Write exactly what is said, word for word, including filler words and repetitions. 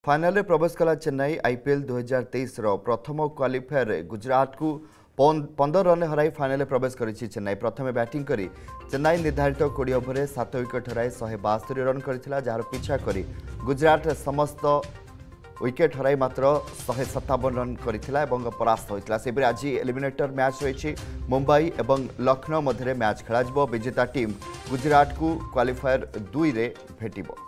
Final रे प्रवेश कला चेन्नई आईपीएल दो हज़ार तेईस रो प्रथम क्वालिफायर गुजरात को पंद्रह रन हराई फाइनल प्रवेश करिछि चेन्नई। प्रथम बैटिंग करी चेन्नई निर्धारित बीस ओवर सात विकेट हराई एक सौ बास्तरी रन करथिला, जार पीछा करी गुजरात समस्त विकेट हराई मात्र एक सौ सत्तावन रन करथिला एवं परास्त होइतिला। सेबरे आज एलिमिनेटर मैच रही मुंबई एवं लखनऊ मध्य मैच खेल विजेता टीम गुजरात को क्वालिफायर दुई रे भेटिबो।